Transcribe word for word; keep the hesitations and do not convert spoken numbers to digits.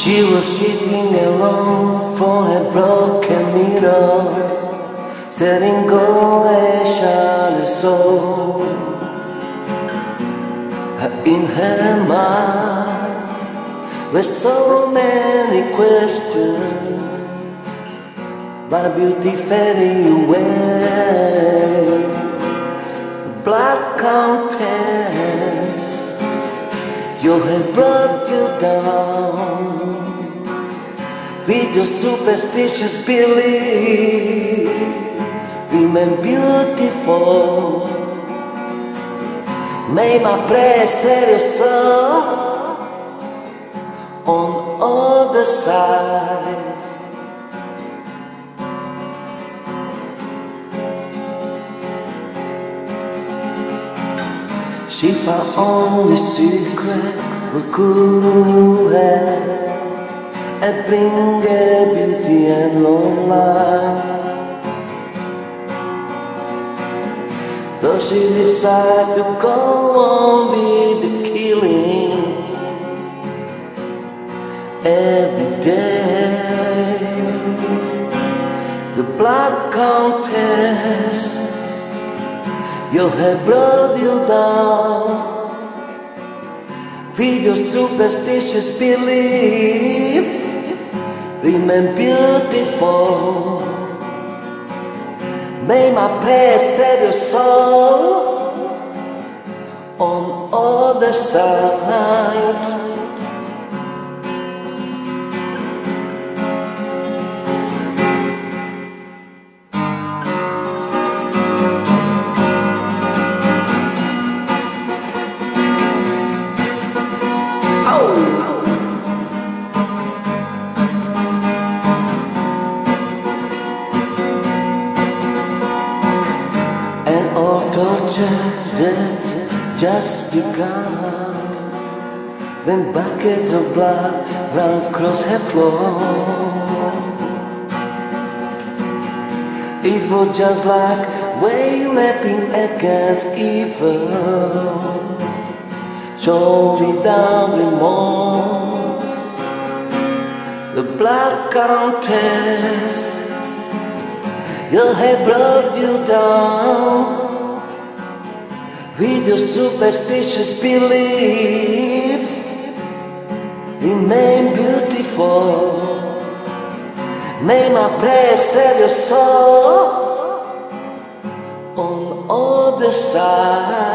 She was sitting alone for a broken mirror, staring gold at the soul. In her mind were so many questions, my beauty fading away. Blood Countess, you have brought you down with your superstitious belief. Remain beautiful. May my prayer set your soul on other side. She found only secret we couldn't have, and bring her beauty and long life. So she decided to go on with the killing every day. The Blood Countess, you have brought you down with your superstitious belief. Remain beautiful. May my prayer set your soul on other side. Torture that just begun, when buckets of blood ran across her floor. It was just like whale lapping against evil, show me down remorse. The Blood Countess, you have brought you down with your superstitious belief. Remain beautiful. May my prayer set your soul on other side.